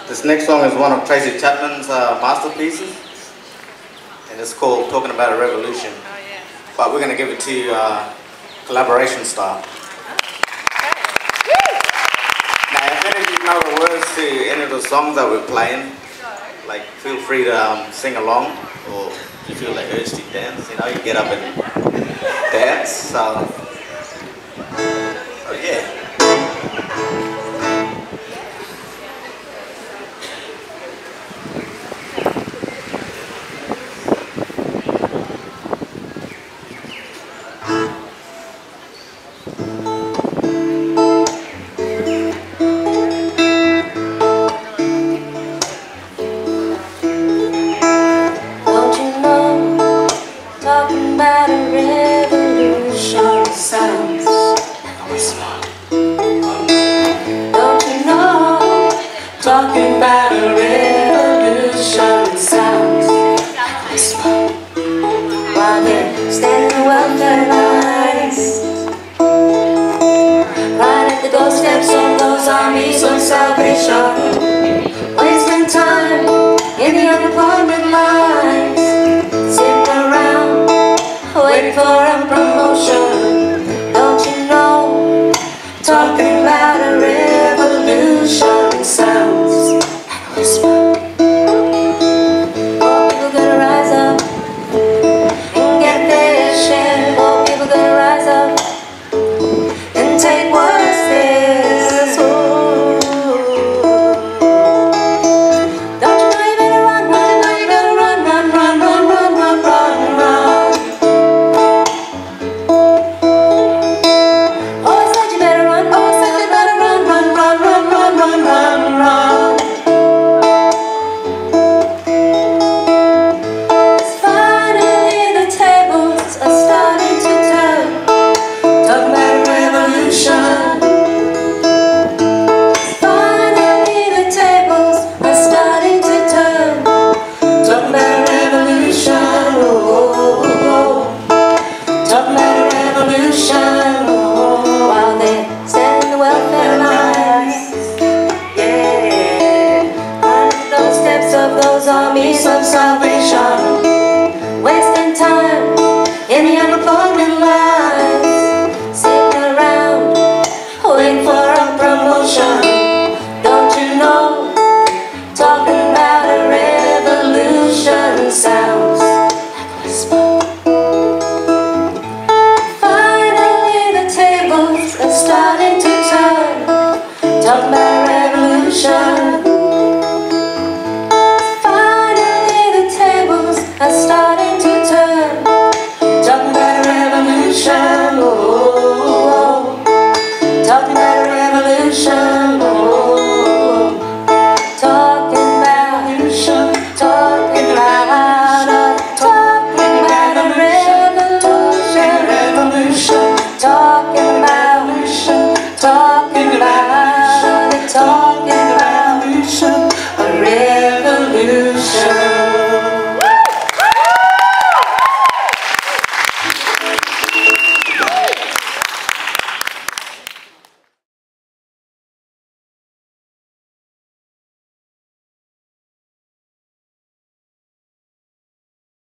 This next song is one of Tracy Chapman's masterpieces, and it's called Talking About a Revolution. Oh, yeah. But we're going to give it to you collaboration style. Now, if any of you know the words to any of the songs that we're playing, like feel free to sing along, or if you feel like urge to dance, you know, you get up and dance. So yeah.